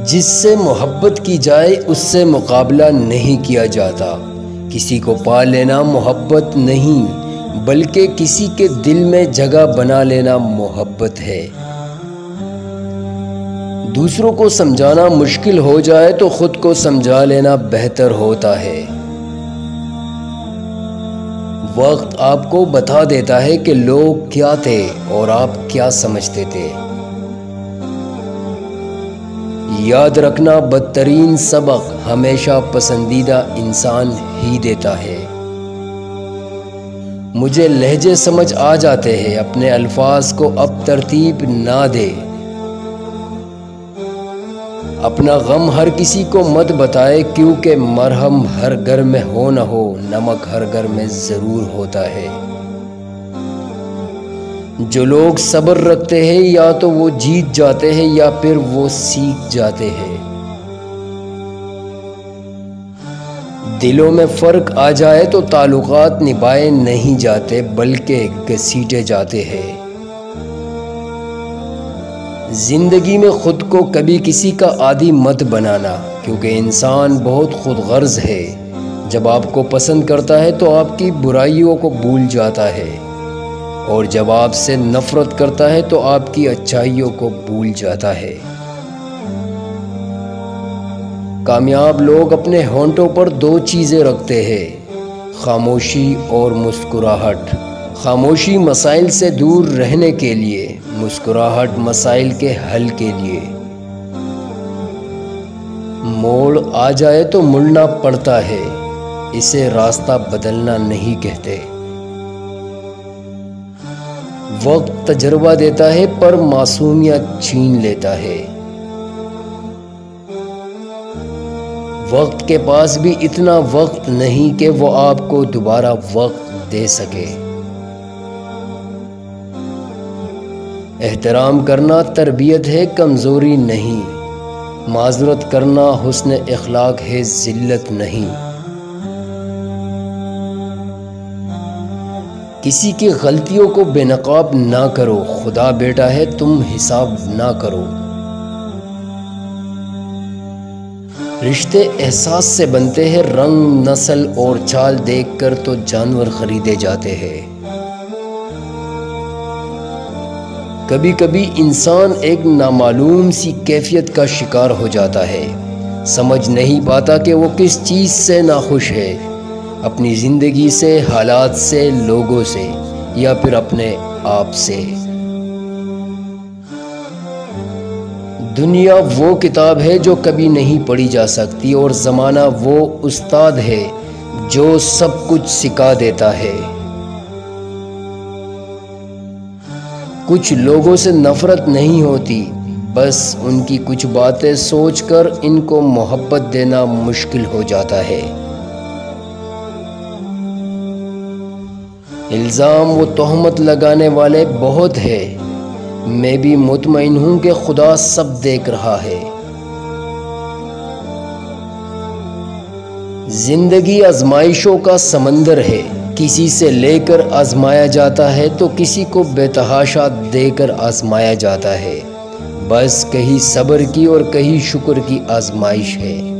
جس سے محبت کی جائے اس سے مقابلہ نہیں کیا جاتا۔ کسی کو پا لینا محبت نہیں بلکہ کسی کے دل میں جگہ بنا لینا محبت ہے۔ دوسروں کو سمجھانا مشکل ہو جائے تو خود کو سمجھا لینا بہتر ہوتا ہے۔ وقت آپ کو بتا دیتا ہے کہ لوگ کیا تھے اور آپ کیا سمجھتے تھے۔ یاد رکھنا بدترین سبق ہمیشہ پسندیدہ انسان ہی دیتا ہے۔ مجھے لہجے سمجھ آ جاتے ہیں، اپنے الفاظ کو اب ترتیب نہ دے۔ اپنا غم ہر کسی کو مت بتائے، کیونکہ مرہم ہر گھر میں ہو نہ ہو، نمک ہر گھر میں ضرور ہوتا ہے۔ جو لوگ صبر رکھتے ہیں یا تو وہ جیت جاتے ہیں یا پھر وہ سیکھ جاتے ہیں۔ دلوں میں فرق آ جائے تو تعلقات نبھائے نہیں جاتے بلکہ گھسیٹے جاتے ہیں۔ زندگی میں خود کو کبھی کسی کا عادی مت بنانا، کیونکہ انسان بہت خود غرض ہے۔ جب آپ کو پسند کرتا ہے تو آپ کی برائیوں کو بھول جاتا ہے، اور جب آپ سے نفرت کرتا ہے تو آپ کی اچھائیوں کو بھول جاتا ہے۔ کامیاب لوگ اپنے ہونٹوں پر دو چیزیں رکھتے ہیں، خاموشی اور مسکراہٹ۔ خاموشی مسائل سے دور رہنے کے لیے، مسکراہٹ مسائل کے حل کے لیے۔ موڑ آ جائے تو مڑنا پڑتا ہے، اسے راستہ بدلنا نہیں کہتے۔ وقت تجربہ دیتا ہے پر معصومیت چھین لیتا ہے۔ وقت کے پاس بھی اتنا وقت نہیں کہ وہ آپ کو دوبارہ وقت دے سکے۔ احترام کرنا تربیت ہے، کمزوری نہیں۔ معذرت کرنا حسن اخلاق ہے، ذلت نہیں۔ کسی کی غلطیوں کو بے نقاب نہ کرو، خدا بیٹا ہے تم حساب نہ کرو۔ رشتے احساس سے بنتے ہیں، رنگ، نسل اور چال دیکھ کر تو جانور خریدے جاتے ہیں۔ کبھی کبھی انسان ایک نامعلوم سی کیفیت کا شکار ہو جاتا ہے، سمجھ نہیں پاتا کہ وہ کس چیز سے ناخوش ہے، اپنی زندگی سے، حالات سے، لوگوں سے، یا پھر اپنے آپ سے۔ دنیا وہ کتاب ہے جو کبھی نہیں پڑھی جا سکتی، اور زمانہ وہ استاد ہے جو سب کچھ سکھا دیتا ہے۔ کچھ لوگوں سے نفرت نہیں ہوتی، بس ان کی کچھ باتیں سوچ کر ان کو محبت دینا مشکل ہو جاتا ہے۔ الزام و تہمت لگانے والے بہت ہیں، میں بھی مطمئن ہوں کہ خدا سب دیکھ رہا ہے۔ زندگی آزمائشوں کا سمندر ہے، کسی سے لے کر آزمایا جاتا ہے تو کسی کو بے تحاشا دے کر آزمایا جاتا ہے۔ بس کہیں صبر کی اور کہیں شکر کی آزمائش ہے۔